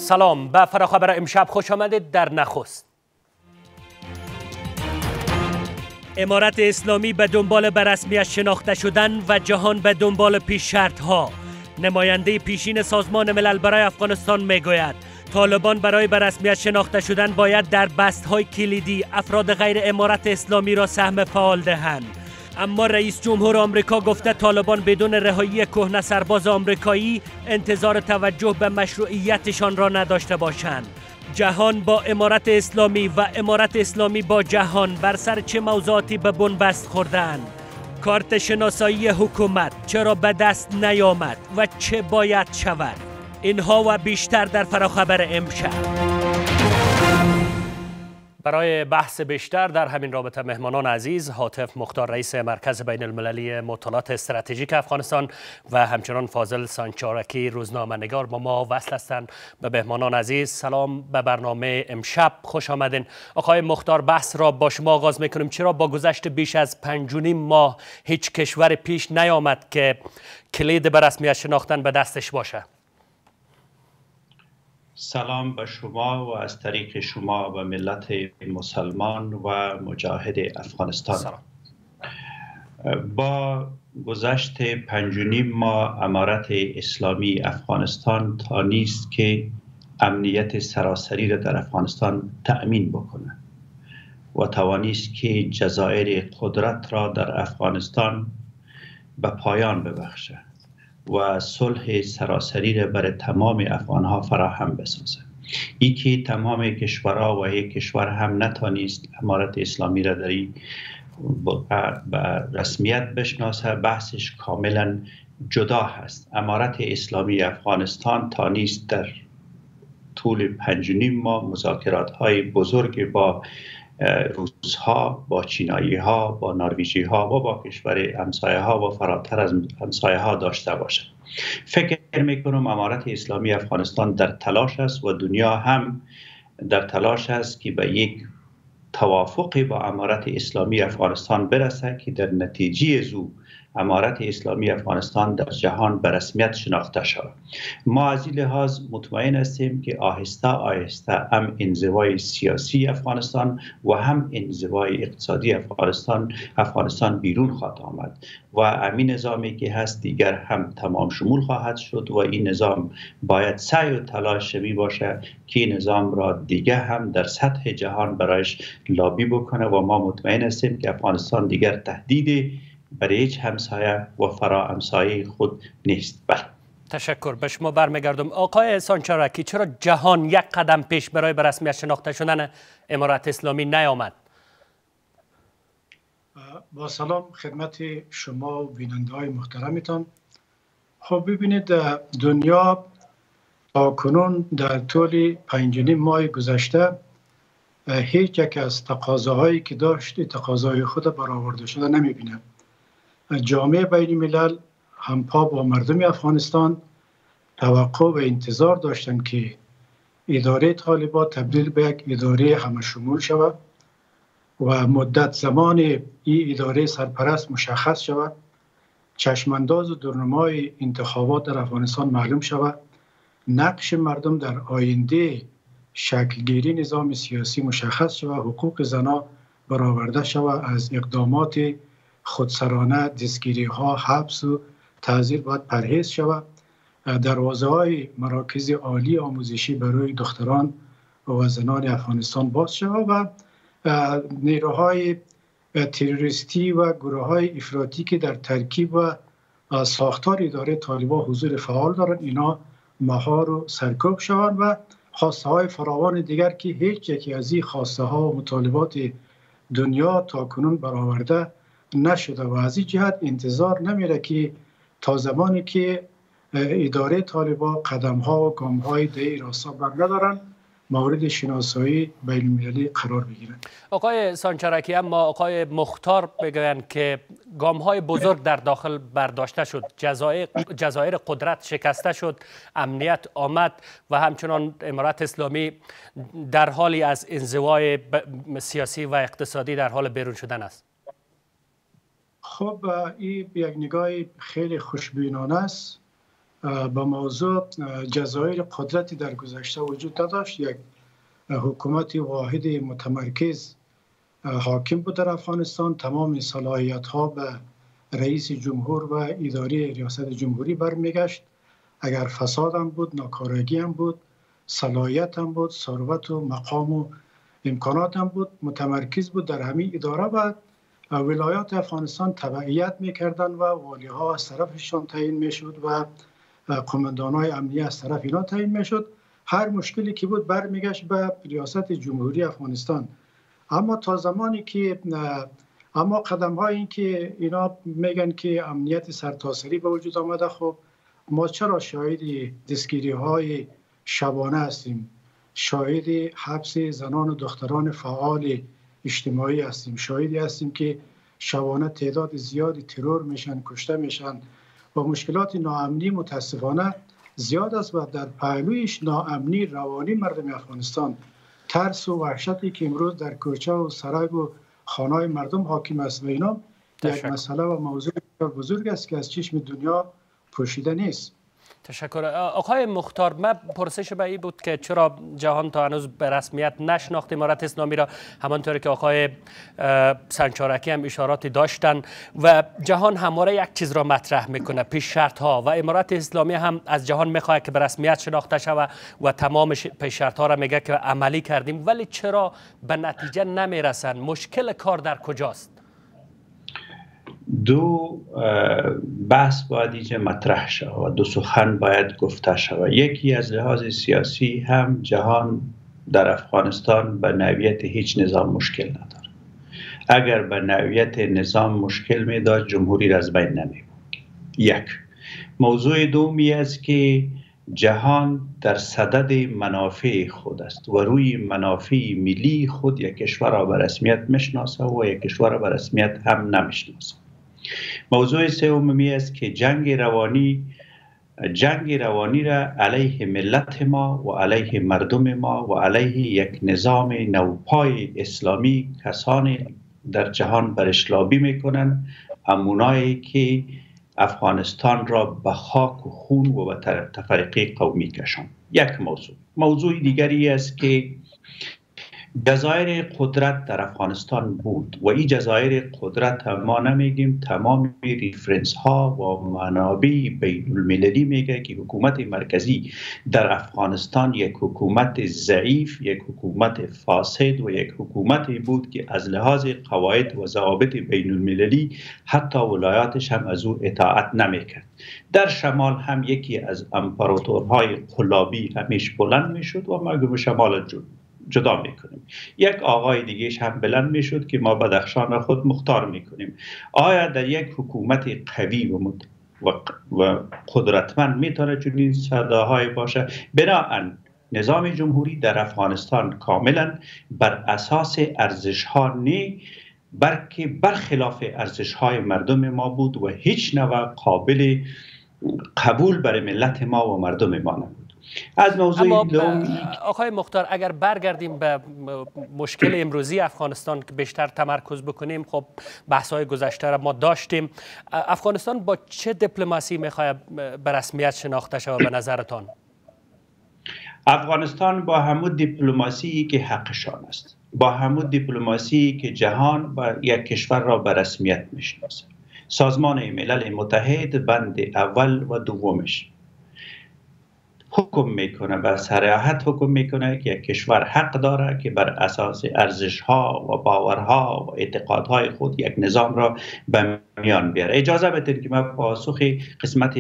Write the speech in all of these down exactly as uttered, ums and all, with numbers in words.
سلام، به فراخبر امشب خوش آمدید. در نخست، امارت اسلامی به دنبال به رسمیت شناخته شدن و جهان به دنبال پیش شرط ها. نماینده پیشین سازمان ملل برای افغانستان میگوید طالبان برای به رسمیت شناخته شدن باید در بست‌های کلیدی افراد غیر امارت اسلامی را سهم فعال دهند. اما رئیس جمهور آمریکا گفته طالبان بدون رهایی کهنه سرباز آمریکایی انتظار توجه به مشروعیتشان را نداشته باشند. جهان با امارت اسلامی و امارت اسلامی با جهان بر سر چه موضوعاتی به بنبست خوردند؟ کارت شناسایی حکومت چرا به دست نیامد و چه باید شود؟ اینها و بیشتر در فراخبر امشب. برای بحث بیشتر در همین رابطه مهمانان عزیز، هاتف مختار رئیس مرکز بین المللی مطالعات استراتژیک افغانستان و همچنان فاضل سانچارکی روزنامه نگار با ما وصل هستند. به مهمانان عزیز سلام، به برنامه امشب خوش آمدین. آقای مختار، بحث را با شما آغاز میکنیم. چرا با گذشت بیش از پنج و نیم ماه هیچ کشور پیش نیامد که کلید به رسمیت شناختن به دستش باشه؟ سلام به شما و از طریق شما و ملت مسلمان و مجاهد افغانستان. سلام. با گذشت پنج و نیم ماه امارت اسلامی افغانستان تا نیست که امنیت سراسری را در افغانستان تأمین بکنه و توانست که جزایر قدرت را در افغانستان به پایان ببخشه و صلح سراسری را برای تمام افغانها فراهم بسازه. ای که تمام کشورها و یک کشور هم نتانست امارت اسلامی را در این به رسمیت بشناسه، بحثش کاملا جدا هست. امارت اسلامی افغانستان تانست در طول پنج و نیم ماه مذاکرات های بزرگ با روس‌ها، با چینایی ها، با نروژی ها و با کشور همسایه ها و فراتر از همسایه ها داشته باشد. فکر میکنم امارت اسلامی افغانستان در تلاش است و دنیا هم در تلاش است که به یک توافقی با امارت اسلامی افغانستان برسه که در نتیجه زو امارت اسلامی افغانستان در جهان به رسمیت شناخته شود. ما از این لحاظ مطمئن هستیم که آهسته آهسته هم انزوای سیاسی افغانستان و هم انزوای اقتصادی افغانستان افغانستان بیرون خواهد آمد و همین نظامی که هست دیگر هم تمام شمول خواهد شد و این نظام باید سعی و تلاش می باشه که این نظام را دیگر هم در سطح جهان برایش لابی بکنه و ما مطمئن هستیم که افغانستان دیگر تهدید برای هیچ همسایه و فرا همسایه خود نیست. بله. تشکر. به شما برمیگردم. آقای سانچارکی، چرا جهان یک قدم پیش برای به رسمیت شناخته شدن امارت اسلامی نیامد؟ با سلام خدمت شما و بیننده های محترمتان. خب ببینید، دنیا تا کنون در طول پنج و نیم ماه گذشته هیچ یک از تقاضاهایی که داشت تقاضای خود برآورده شده نمیبینه. جامعه بین الملل همپا با مردم افغانستان توقع و انتظار داشتند که اداره طالبان تبدیل به یک اداره همه شمول شود و مدت زمان این اداره سرپرست مشخص شود، چشمانداز و درنمای انتخابات در افغانستان معلوم شود، نقش مردم در آینده شکلگیری نظام سیاسی مشخص شود، حقوق زنان برآورده شود، از اقدامات خودسرانه دستگیری ها، حبس و تعزیر باید پرهیز شود، دروازه های مراکز عالی آموزشی برای دختران و زنان افغانستان باز شود و نیروهای تروریستی و گروه های افراطی که در ترکیب و ساختار اداره طالبان حضور فعال دارند اینا مهار و سرکوب شوند و خواسته های فراوان دیگر که هیچ یکی از این خواسته ها و مطالبات دنیا تا کنون برآورده نشده و از این جهت انتظار نمیره که تا زمانی که اداره طالبان قدم ها و گام های در راستا بر ندارن مورد شناسایی بین المللی قرار بگیرن. آقای سانچارکی، اما آقای مختار بگویند که گام های بزرگ در داخل برداشته شد، جزایر, جزایر قدرت شکسته شد، امنیت آمد و همچنان امارت اسلامی در حالی از انزوای سیاسی و اقتصادی در حال بیرون شدن است. خب این یک نگاه خیلی خوشبینانه است به موضوع جزایر قدرتی در گذشته وجود نداشت. یک حکومت واحد متمرکز حاکم بود در افغانستان. تمام صلاحیت ها به رئیس جمهور و اداره ریاست جمهوری برمیگشت. اگر فساد هم بود، ناکارگی هم بود، صلاحیت هم بود، ثروت و مقام و امکانات هم بود، متمرکز بود در همین اداره و ولایات افغانستان تبعیت میکردن و والی ها از طرفشان تعیین میشد و قماندان های امنیه از طرف اینا تعیین میشد. هر مشکلی که بود برمیگشت به ریاست جمهوری افغانستان. اما تا زمانی که اما قدم های این که اینا میگن که امنیت سرتاسری به وجود آمده، خب ما چرا شاهد دستگیری های شبانه هستیم؟ شاهد حبس زنان و دختران فعال اجتماعی هستیم. شاهدی هستیم که شبانه تعداد زیادی ترور میشن، کشته میشن و مشکلات ناامنی متاسفانه زیاد است و در پهلویش ناامنی روانی مردم افغانستان، ترس و وحشتی که امروز در کوچه و سرک و خانه‌های مردم حاکم است و اینا یک مسئله و موضوع بزرگ است که از چشم دنیا پوشیده نیست. تشکر. آقای مختار، من پرسش به این بود که چرا جهان تا هنوز به رسمیت نشناخت امارت اسلامی را، همانطور که آقای سنجارکی هم اشاراتی داشتن و جهان همواره یک چیز را مطرح میکنه، پیش شرط ها، و امارت اسلامی هم از جهان میخواد که به رسمیت شناخته شود و تمام پیش شرط ها را میگه که عملی کردیم، ولی چرا به نتیجه نمیرسن؟ مشکل کار در کجاست؟ دو بحث باید اینجا مطرح شود، دو سخن باید گفته شود. یکی از لحاظ سیاسی هم جهان در افغانستان به نوعیت هیچ نظام مشکل نداره. اگر به نوعیت نظام مشکل میداد جمهوری را از بین نمی بود. یک موضوع دومی است که جهان در صدد منافع خود است و روی منافع ملی خود یک کشور را به رسمیت میشناسه و یک کشور را به رسمیت هم نمیشناسه. موضوع سومی است که جنگ روانی جنگ روانی را علیه ملت ما و علیه مردم ما و علیه یک نظام نوپای اسلامی کسانی در جهان برش لابی میکنند، همونایی که افغانستان را به خاک و خون و به تفرقه قومی کشاند. یک موضوع موضوع دیگری است که جزایر قدرت در افغانستان بود و این جزایر قدرت ما نمیگیم، تمام ریفرنس ها و منابع بین المللی میگه که حکومت مرکزی در افغانستان یک حکومت ضعیف، یک حکومت فاسد و یک حکومتی بود که از لحاظ قواعد و ضوابط بین المللی حتی ولایاتش هم از او اطاعت نمیکرد. در شمال هم یکی از امپراتورهای قلابی همیش بلند میشد و ما به شمال جد جدا میکنیم. یک آقای دیگهش هم بلند میشد که ما بدخشان خود مختار میکنیم. آیا در یک حکومت قوی و, مد... و... و قدرتمند میتونه چنین صداهای باشه؟ بنابراین نظام جمهوری در افغانستان کاملا بر اساس ارزش ها نی، بلکه برخلاف ارزش های مردم ما بود و هیچ نوع قابل قبول برای ملت ما و مردم ما نبود. از موضوع اما آقای مختار، اگر برگردیم به مشکل امروزی افغانستان که بیشتر تمرکز بکنیم، خب بحث‌های گذشته را ما داشتیم. افغانستان با چه دیپلماسی میخواد به رسمیت شناخته شود به نظرتان؟ افغانستان با همون دیپلماسی که حقشان است، با همون دیپلماسی که جهان با یک کشور را به رسمیت میشناسه. سازمان ملل متحد بند اول و دومش حکم میکنه و صراحت حکم میکنه که یک کشور حق داره که بر اساس ارزش ها و باورها و اعتقادهای خود یک نظام را به میان بیاره. اجازه بدید که من پاسخ قسمت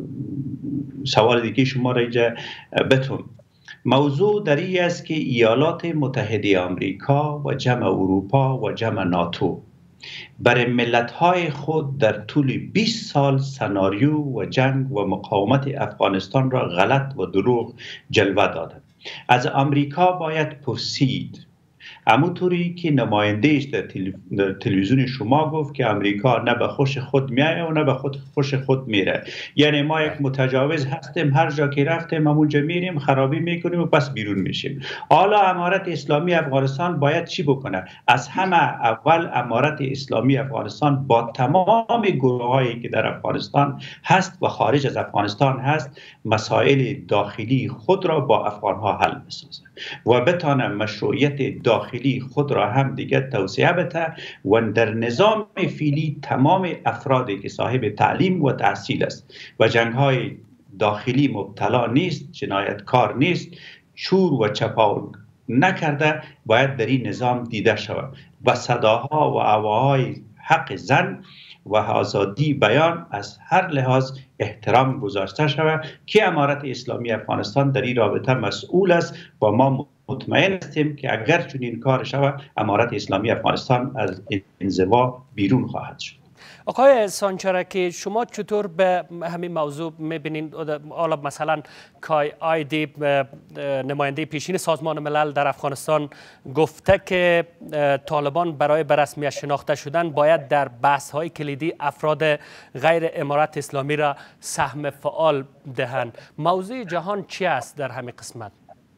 سوال دیگه شما را اینجا بتونم. موضوع در این است که ایالات متحده آمریکا و جمع اروپا و جمع ناتو برای ملت‌های خود در طول بیست سال سناریو و جنگ و مقاومت افغانستان را غلط و دروغ جلوه دادند. از آمریکا باید پرسید، همونطوری که نمایندهش در تلویزیون شما گفت که امریکا نه به خوش خود میایه و نه به خود خوش خود میره، یعنی ما یک متجاوز هستیم، هر جا که رفتیم همونجا میریم خرابی میکنیم و پس بیرون میشیم. حالا امارت اسلامی افغانستان باید چی بکنه؟ از همه اول امارت اسلامی افغانستان با تمام گروهایی که در افغانستان هست و خارج از افغانستان هست مسائل داخلی خود را با افغانها حل بسازه و بتانه مشروعیت داخلی خود را هم دیگه توسعه بده و در نظام فعلی تمام افرادی که صاحب تعلیم و تحصیل است و جنگ‌های داخلی مبتلا نیست، جنایتکار نیست، چور و چپاول نکرده، باید در این نظام دیده شود و صداها و آواهای حق زن و آزادی بیان از هر لحاظ احترام گذاشته شود که امارت اسلامی افغانستان در این رابطه مسئول است و ما مطمئن هستیم که اگر چنین کار شود امارت اسلامی افغانستان از انزوا بیرون خواهد شد. آقای سانچرکی، شما چطور به همین موضوع میبینید؟ حالا مثلا کای آیدی نماینده پیشین سازمان ملل در افغانستان گفته که طالبان برای به رسمیت شناخته شدن باید در بحث های کلیدی افراد غیر امارت اسلامی را سهم فعال دهند. موضوع جهان چی است در همین قسمت؟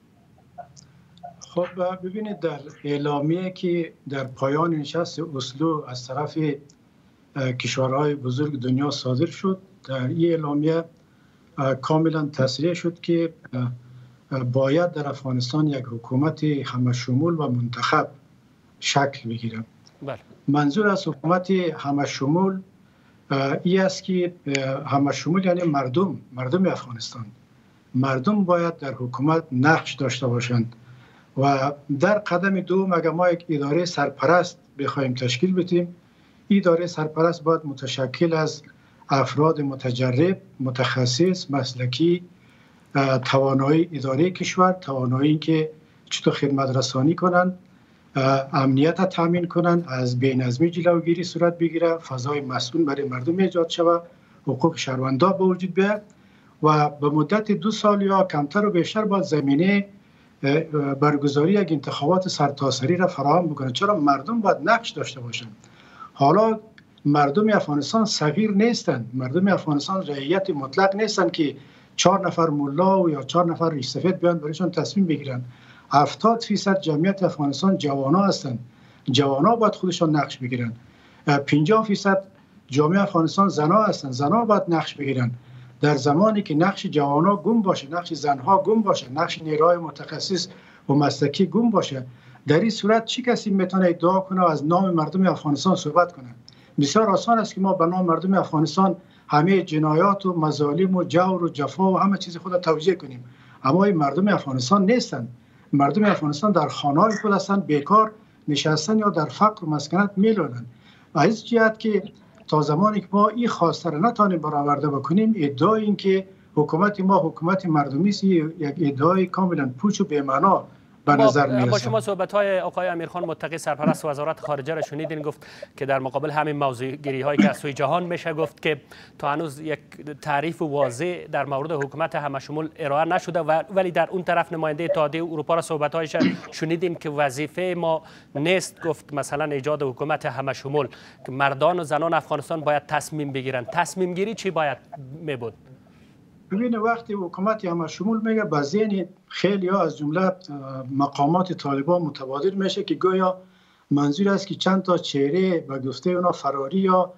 خب ببینید، در اعلامیه که در پایان نشست اسلو از طرف کشورهای بزرگ دنیا صادر شد، در این اعلامیه کاملا تصریح شد که باید در افغانستان یک حکومت همشمول و منتخب شکل بگیرد. منظور از حکومت همشمول این است که همشمول یعنی مردم مردم افغانستان مردم باید در حکومت نقش داشته باشند و در قدم دوم اگر ما یک اداره سرپرست بخوایم تشکیل بدیم، این اداره سرپرست باید متشکل از افراد متجرب، متخصص، مسلکی، توانایی اداره کشور، توانایی که چطور خدمت رسانی کنند، امنیت تامین کنند، از بی‌نظمی جلوگیری صورت بگیره، فضای مسئول برای مردم ایجاد شود، حقوق شهروندان به وجود بیاد و به مدت دو سال یا کمتر و بیشتر باید زمینه برگزاری یک انتخابات سرتاسری را فراهم بکنه. چرا؟ مردم باید نقش داشته باشند. حالا مردم افغانستان صغیر نیستند، مردم افغانستان رعیت مطلق نیستند که چهار نفر ملا و یا چهار نفر ریش سفید بیان برایشان تصمیم بگیرن. هفتاد فیصد جمعیت افغانستان جوانا هستند، جوانا باید خودشان نقش بگیرن. پنجاه فیصد جامعه افغانستان زنا هستند، زنا باید نقش بگیرن. در زمانی که نقش جوانا گم باشه، نقش زنها گم باشه، نقش نیروهای متخصص و مسلکی گم باشه، در این صورت چی کسی میتونه ادعا کنه و از نام مردم افغانستان صحبت کنه؟ بسیار آسان است که ما به نام مردم افغانستان همه جنایات و مظالم و جور و جفا و همه چیز خود توجیه کنیم، اما این مردم افغانستان نیستند. مردم افغانستان در خانه‌های خود هستند، بیکار نشستن یا در فقر و مسکنت میلونن. و از جهت که تا زمانی که ما این خواسته را نتوانیم برآورده بکنیم، ادعای این که حکومت ما حکومت مردمی است یک ادعای کاملا پوچ و بی‌معنا به نظر میرسه. با شما صحبت‌های آقای امیرخان متقی سرپرست وزارت خارجه را شنیدین، گفت که در مقابل همین موضوعگیری هایی که از سوی جهان میشه، گفت که تا هنوز یک تعریف واضح در مورد حکومت همشمول ارائه نشده، و ولی در اون طرف نماینده اتحادیه اروپا را صحبت‌هایش شنیدین که وظیفه ما نیست، گفت مثلا ایجاد حکومت همشمول، که مردان و زنان افغانستان باید تصمیم بگیرن. تصمیم گیری چی باید می بود؟ ببین، وقتی حکومت همشمول میگه به ذهن خیلی ها از جمله مقامات طالبان متبادر میشه که گویا منظور است که چند تا چهره به گفته اونا فراری یا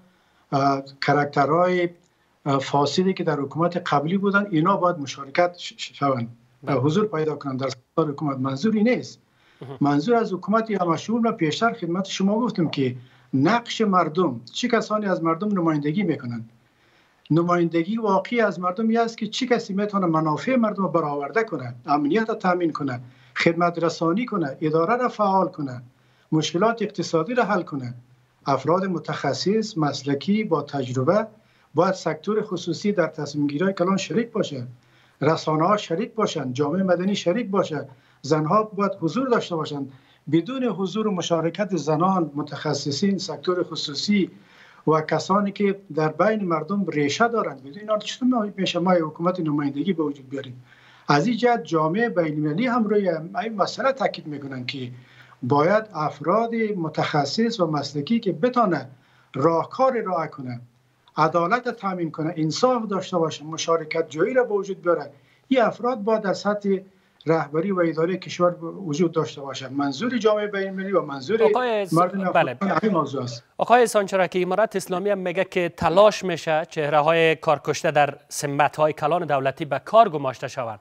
کاراکترهای فاسدی که در حکومت قبلی بودن اینا باید مشارکت شوند و حضور پیدا کنند در ساختار حکومت. منظوری نیست. منظور از حکومت همشمول و پیشتر خدمت شما گفتم که نقش مردم، چه کسانی از مردم نمایندگی میکنند. نمایندگی واقعی از مردم است که چه کسی میتونه منافع مردم رو برآورده کنه، امنیت رو تامین کنه، خدمت رسانی کنه، اداره را فعال کنه، مشکلات اقتصادی را حل کنه. افراد متخصص، مسلکی با تجربه باید سکتور خصوصی در تصمیم گیری کلان شریک باشه، رسانه ها شریک باشن، جامعه مدنی شریک باشه، زنها باید حضور داشته باشند. بدون حضور و مشارکت زنان، متخصصین، سکتور خصوصی و کسانی که در بین مردم ریشه دارند، بدون اینا چطور میشه ما حکومت نمایندگی به وجود بیاریم؟ از این جهت جامعه بین‌المللی هم روی این مسئله تاکید میکنن که باید افراد متخصص و مسلکی که بتونه راهکار راه کنه، عدالت تامین کنه، انصاف داشته باشه، مشارکت جویی را به وجود بیاره، این افراد باید در سطح رهبری و اداره کشور وجود داشته باشه. منظور جامعه بین‌المللی و منظور مردم افغانستان همین موضوع است. آقای احسان چرکی، امارت اسلامی هم میگه که تلاش میشه چهره های کارکشته در سمت های کلان دولتی به کار گماشته شوند.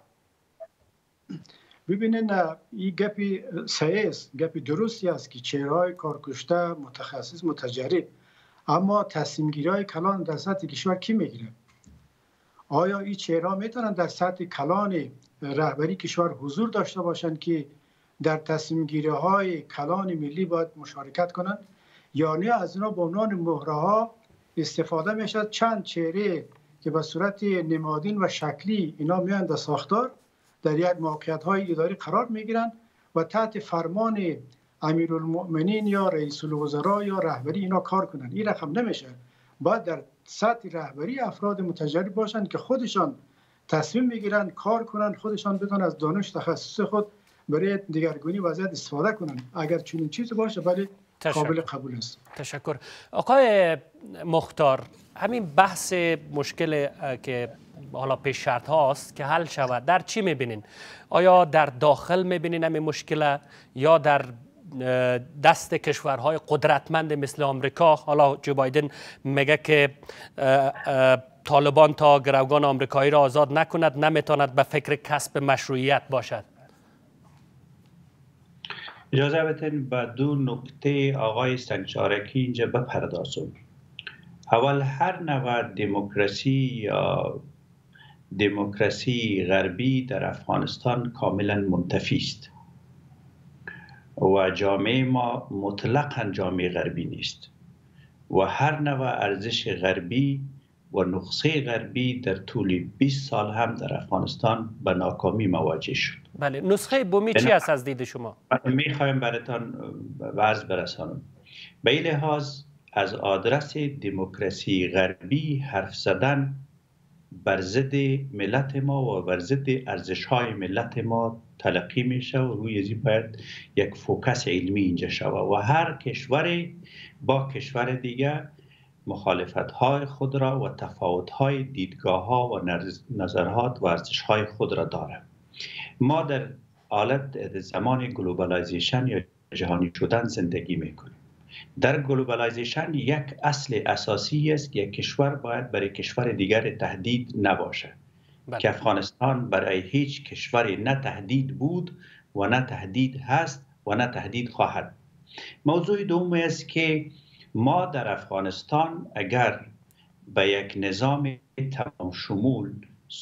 ببینین این گپی صحیح است، گپی درستی است که چهره های کارکشته متخصص متجرد، اما تصمیم گیری های کلان در سطح کشور کی میگیره؟ آیا این چهره میتونن در سطح کلان رهبری کشور حضور داشته باشند که در تصمیم گیری های کلان ملی باید مشارکت کنند، یا نه از اینا به عنوان مهره ها استفاده میشد؟ چند چهره که به صورت نمادین و شکلی اینا میان در ساختار در یک موقعیت های اداری قرار میگیرند و تحت فرمان امیرالمؤمنین یا رئیس الوزراء یا رهبری اینا کار کنند. این رقم نمیشه. باید در سطح رهبری افراد متجرد باشند که خودشان تصمیم میگیرن کار کنن، خودشان بتونن از دانش تخصص خود برای دیگرگونی وضعیت استفاده کنن. اگر چنین چیزی باشه ولی قابل قبول است. تشکر. آقای مختار، همین بحث مشکل که حالا پیش شرط هاست که حل شود، در چی میبینین؟ آیا در داخل میبینین همین مشکل یا در دست کشورهای قدرتمند مثل آمریکا؟ حالا جو بایدن میگه که طالبان تا گروگان آمریکایی را آزاد نکند نمیتواند به فکر کسب مشروعیت باشد. اجازه بدین به دو نکته آقای سنگچارکی اینجا بپردازم. اول، هر نوع دموکراسی یا دموکراسی غربی در افغانستان کاملا منتفی است و جامعه ما مطلقاً جامعه غربی نیست و هر نوع ارزش غربی و نسخه غربی در طول بیست سال هم در افغانستان به ناکامی مواجه شد. بله، نسخه بومی چی است از دید شما؟ میخوایم براتان وضع برسانم. به این لحاظ از آدرس دموکراسی غربی حرف زدن بر ضد ملت ما و بر ضد ارزش‌های ملت ما تلقی میشه و روی ازی باید یک فوکس علمی اینجا شود و هر کشوری با کشور دیگه مخالفت‌های خود را و تفاوت‌های دیدگاه‌ها و نظرات و ارزش‌های خود را داره. ما در حالت زمان گلوبالایزیشن یا جهانی شدن زندگی میکنیم. در گلوبالایزیشن یک اصل اساسی است که یک کشور باید برای کشور دیگر تهدید نباشه. بله. که افغانستان برای هیچ کشوری نه تهدید بود و نه تهدید هست و نه تهدید خواهد. موضوع دوم است که ما در افغانستان اگر به یک نظام تمام شمول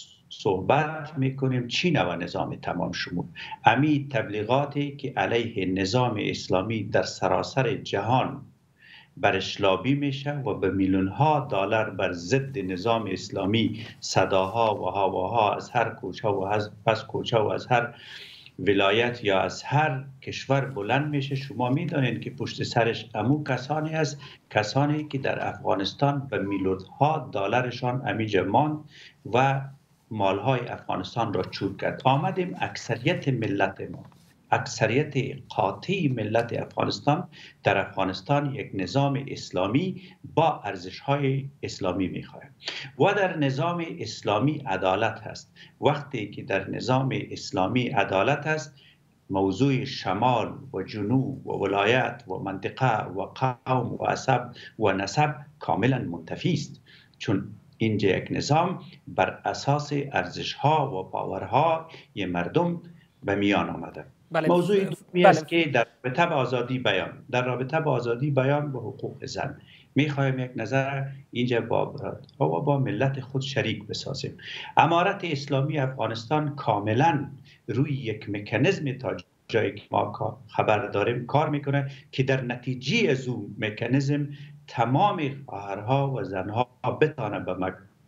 صحبت میکنیم، چی نوع نظام تمام شمول؟ امی تبلیغاتی که علیه نظام اسلامی در سراسر جهان برش لابی میشه و به میلیون ها دلار بر ضد نظام اسلامی صداها و هواها از هر کوچه و از پس کوچه و از هر ولایت یا از هر کشور بلند میشه. شما میدانید که پشت سرش امو کسانی هست، کسانی که در افغانستان به میلیون ها دلارشان امیجا ماند و مالهای افغانستان را چور کرد. آمدیم اکثریت ملت ما، اکثریت قاطع ملت افغانستان در افغانستان یک نظام اسلامی با ارزش‌های اسلامی می‌خواهد و در نظام اسلامی عدالت هست. وقتی که در نظام اسلامی عدالت هست، موضوع شمال و جنوب و ولایت و منطقه و قوم و عصب و نسب کاملا منتفی است، چون اینجا یک نظام بر اساس ارزش‌ها و باورها ی مردم به میان آمده. بله. موضوع دومی است که در رابطه با آزادی بیان، در رابطه با آزادی بیان و حقوق زن میخوایم یک نظر اینجا با و با ملت خود شریک بسازیم. امارت اسلامی افغانستان کاملا روی یک مکانیزم تا جایی که ما خبر داریم کار میکنه که در نتیجه از اون مکانیزم تمام خواهرها و زنها بتانند به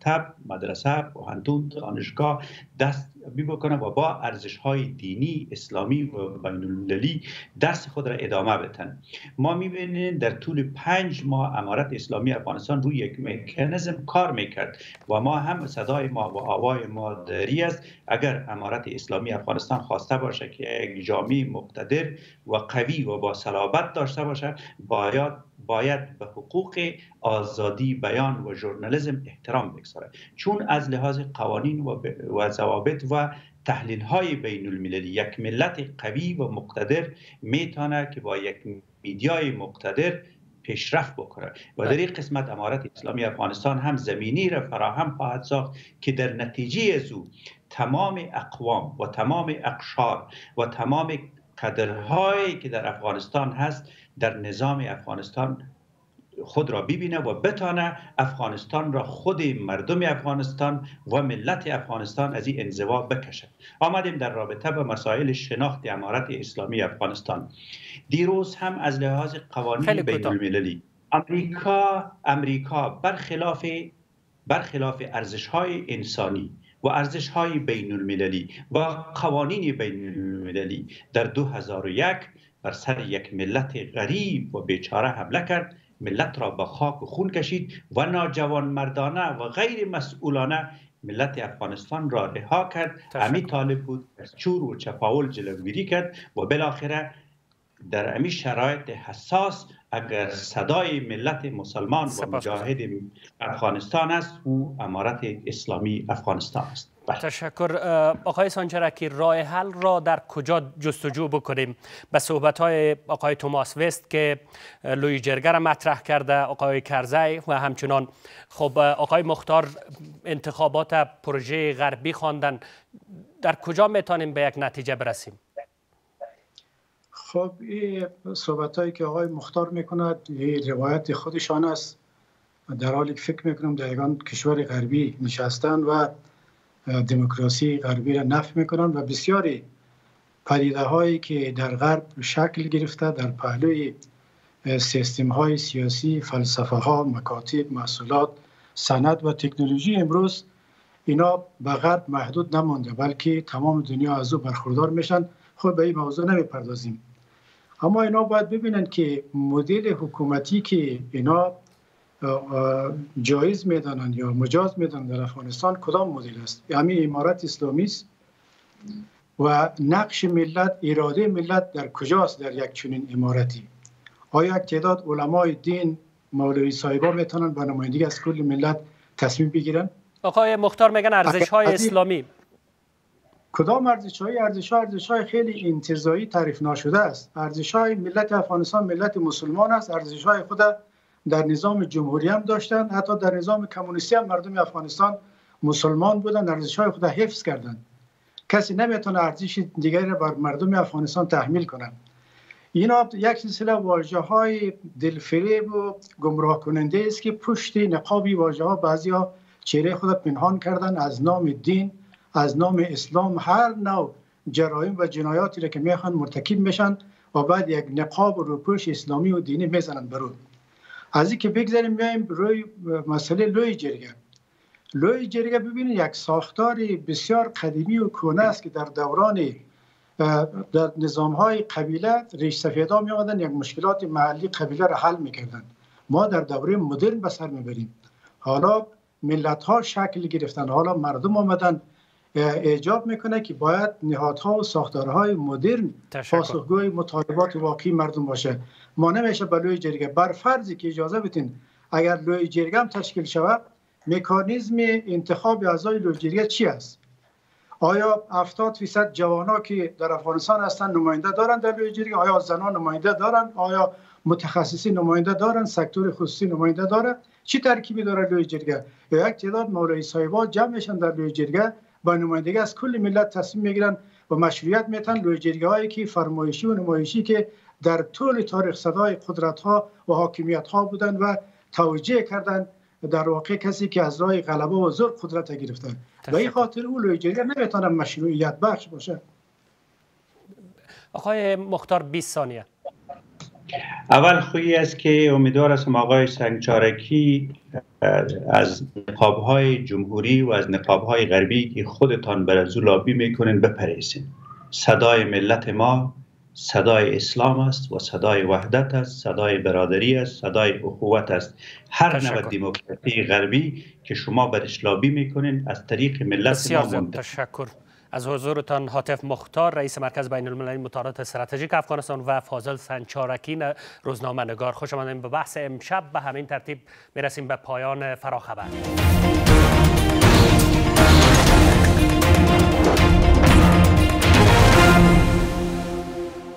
مکتب، مدرسه، پوهنتون، دانشگاه دست بی بکنه و با ارزش های دینی، اسلامی و بین المللی دست خود را ادامه بدن. ما میبینیم در طول پنج ماه امارت اسلامی افغانستان روی یک مکانیزم کار میکرد و ما هم صدای ما و آوای ما داری است. اگر امارت اسلامی افغانستان خواسته باشه که یک جامعه مقتدر و قوی و با صلابت داشته باشه، باید باید به حقوق آزادی بیان و ژورنالیسم احترام بگذاره، چون از لحاظ قوانین و, و ضوابط و تحلیل های بین المللی یک ملت قوی و مقتدر میتونه که با یک میدیای مقتدر پیشرفت بکنه و در این قسمت امارت اسلامی افغانستان هم زمینی را فراهم خواهد ساخت که در نتیجه از او تمام اقوام و تمام اقشار و تمام قدرهایی که در افغانستان هست در نظام افغانستان خود را ببینه و بتانه افغانستان را خود مردم افغانستان و ملت افغانستان از این انزوا بکشد. آمدیم در رابطه با مسائل شناخت امارت اسلامی افغانستان. دیروز هم از لحاظ قوانین بین المللی امریکا امریکا برخلاف برخلاف ارزش‌های انسانی و ارزش‌های بین المللی و قوانین بین المللی در دو هزار و یک بر سر یک ملت غریب و بیچاره حمله کرد، ملت را به خاک و خون کشید و ناجوان مردانه و غیر مسئولانه ملت افغانستان را رها کرد. امی طالب بود از چور و چپاول جلوگیری کرد و بالاخره در امی شرایط حساس اگر صدای ملت مسلمان و مجاهد افغانستان است او امارت اسلامی افغانستان است. تشکر. آقای سانچرکی، راه حل را در کجا جستجو بکنیم؟ به صحبت‌های آقای توماس وست که لوی جرگه را مطرح کرده، آقای کرزی و همچنان خب آقای مختار انتخابات پروژه غربی خواندن، در کجا میتونیم به یک نتیجه برسیم؟ خب این صحبت‌هایی که آقای مختار میکند این روایت خودشان است، در حالی که فکر میکنم در یگان کشور غربی نشستن و دموکراسی غربی را نفی میکنن و بسیاری پدیده هایی که در غرب شکل گرفته در پهلوی سیستم های سیاسی، فلسفه ها، مکاتب، محصولات، صنعت و تکنولوژی امروز اینا به غرب محدود نمانده بلکه تمام دنیا از او برخوردار میشن. خب به این موضوع نمیپردازیم، اما اینا باید ببینن که مدل حکومتی که اینا جایز میدانند یا مجاز میدانند در افغانستان کدام مدل است؟ یعنی امارت اسلامی است و نقش ملت، اراده ملت در کجاست در یک چنین امارتی؟ آیا یک تعداد علمای دین، مولوی صاحبا میتونن به نمایندگی از کل ملت تصمیم بگیرن؟ آقای مختار میگن ارزش های اسلامی. کدام ارزش های ارزش های ارزش های خیلی انتزاعی تعریف ناشده است. ارزش های ملت افغانستان ملت مسلمان است، ارزش های خود در نظام جمهوری هم داشتن، حتی در نظام کمونیستی هم مردم افغانستان مسلمان بودن، ارزش های خود حفظ کردن. کسی نمیتونه ارزش دیگری را بر مردم افغانستان تحمیل کنه. اینا یک سلسله واژه های دلفریب و گمراه کننده است که پشت نقابی واژه ها بعضیا چهره خود پنهان کردن، از نام دین، از نام اسلام هر نوع جرایم و جنایاتی را که میخوان مرتکب میشن و بعد یک نقاب و روپوش اسلامی و دینی میزنن برو. از این که بگذاریم میایم روی مسئله لوی جرگه. لوی جرگه ببینید یک ساختار بسیار قدیمی و کهنه است که در دوران در نظام‌های قبیله ریش سفیدا می آمدن یک مشکلات محلی قبیله را حل می‌کردند. ما در دوره مدرن به سر می‌بریم. حالا ملت‌ها شکل گرفتن، حالا مردم آمدن، ایجاب میکنه که باید نهادها و ساختارهای مدرن پاسخگوی مطالبات واقعی مردم باشه. ما نمیشه به لوی جرگه بر فرضی که اجازه بدین اگر لوی جرگه هم تشکیل شود، مکانیزم انتخاب اعضای لوی جرگه چی است؟ آیا هفتاد درصد جوانا که در افغانستان هستن نماینده دارن در لوی جرگه؟ آیا زنان نماینده دارن؟ آیا متخصصی نماینده دارن؟ سکتور خصوصی نماینده داره؟ چی ترکیبی داره لوی جرگه؟ یا یک تعداد مولوی صاحبا جمع میشن در لوی جرگه با نمایندگی از کل ملت تصمیم میگیرن و مشروعیت میتن لوی جرگه هایی که فرمایشی و نمایشی که در طول تاریخ صدای قدرت ها و حاکمیت ها بودن و توجیه کردن در واقع کسی که از راه غلبه و زور قدرت گرفته و این خاطر اون لوی جرگه نمیتونه مشروعیت بخش باشه. آقای مختار بیست ثانیه. اول خویی است که امیدوار هستم آقای سنگچارکی از نقاب‌های جمهوری و از نقاب‌های غربی که خودتان بر از لابی میکنین بپریسین. صدای ملت ما صدای اسلام است و صدای وحدت است، صدای برادری است، صدای اخوت است. هر نوع دموکراسی غربی که شما برش لابی میکنین از طریق ملت ما منتهی. تشکر از حضورتان. هاتف مختار، رئیس مرکز بین المللی مطالعات استراتژیک افغانستان و فاضل سنجارکی، روزنامه نگار. خوش آمدید به بحث امشب. به همین ترتیب میرسیم به پایان فراخبر.